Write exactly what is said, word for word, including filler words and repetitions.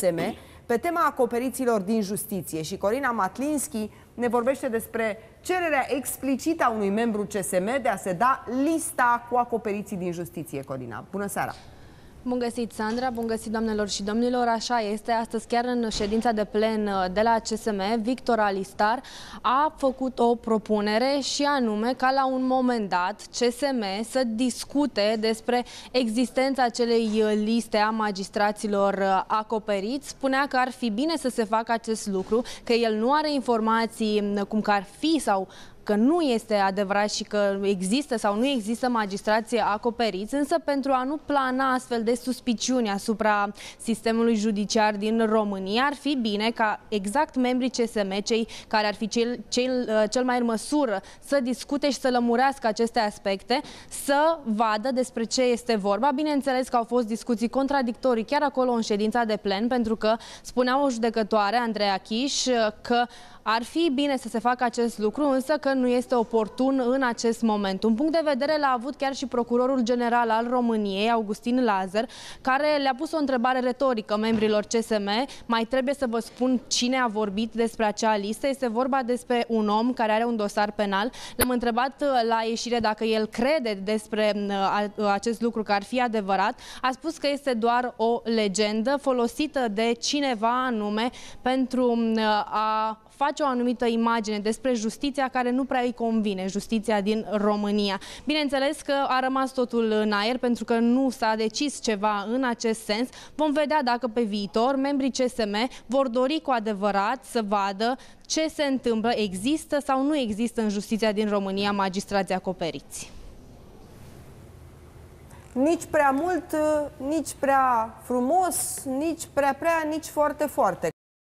C S M pe tema acoperiților din justiție și Corina Matlinski ne vorbește despre cererea explicită a unui membru C S M de a se da lista cu acoperiții din justiție. Corina, bună seara! Bun găsit, Sandra, bun găsit, doamnelor și domnilor. Așa este, astăzi chiar în ședința de plen de la C S M, Victor Alistar a făcut o propunere și anume ca la un moment dat C S M să discute despre existența acelei liste a magistraților acoperiți. Spunea că ar fi bine să se facă acest lucru, că el nu are informații cum că ar fi sau că nu este adevărat și că există sau nu există magistrații acoperiți, însă pentru a nu plana astfel de suspiciuni asupra sistemului judiciar din România, ar fi bine ca exact membrii C S M, cei care ar fi cel, cel, cel mai în măsură să discute și să lămurească aceste aspecte, să vadă despre ce este vorba. Bineînțeles că au fost discuții contradictorii chiar acolo în ședința de plen, pentru că spunea o judecătoare, Andreea Chiș, că ar fi bine să se facă acest lucru, însă că nu este oportun în acest moment. Un punct de vedere l-a avut chiar și procurorul general al României, Augustin Lazar, care le-a pus o întrebare retorică membrilor C S M. Mai trebuie să vă spun cine a vorbit despre acea listă. Este vorba despre un om care are un dosar penal. L-am întrebat la ieșire dacă el crede despre acest lucru că ar fi adevărat. A spus că este doar o legendă folosită de cineva anume pentru a face o anumită imagine despre justiția care nu prea îi convine, justiția din România. Bineînțeles că a rămas totul în aer pentru că nu s-a decis ceva în acest sens. Vom vedea dacă pe viitor membrii C S M vor dori cu adevărat să vadă ce se întâmplă, există sau nu există în justiția din România magistrații acoperiți. Nici prea mult, nici prea frumos, nici prea prea, nici foarte foarte.